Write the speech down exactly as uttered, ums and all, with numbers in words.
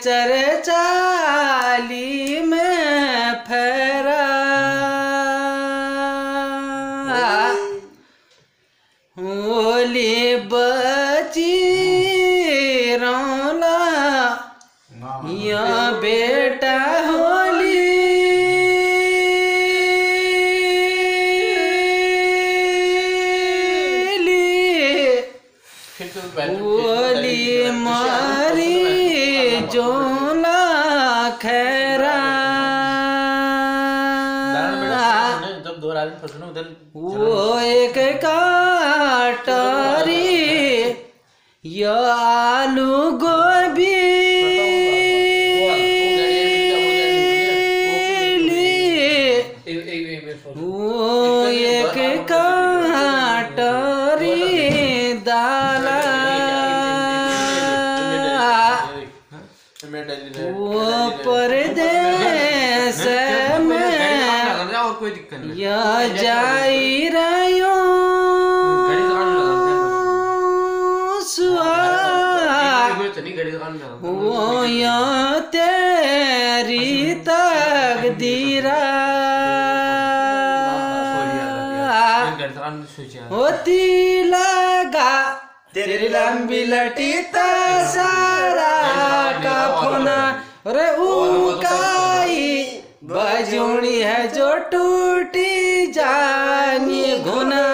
चरचाली में फेरा होली बची रौला या बेटा होली होली मारी जोला खैरा वो एक काटरी यो आलू गोभी वो एक काटरी दाला वो परदेस में या जाई रयो वो या तेरी तकदीरा होती लगा तेरी लंबी लटी सारा का फोना रे उकाई बजूनी है जो टूटी जानी घुना